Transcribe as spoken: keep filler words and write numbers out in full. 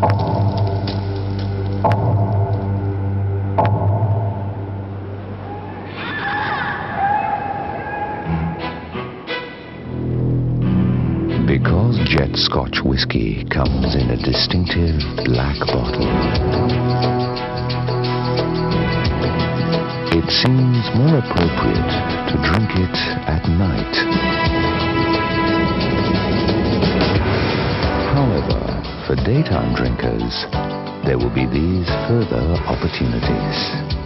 Because Jet Scotch whiskey comes in a distinctive black bottle, it seems more appropriate to drink it at night. However, for daytime drinkers, there will be these further opportunities.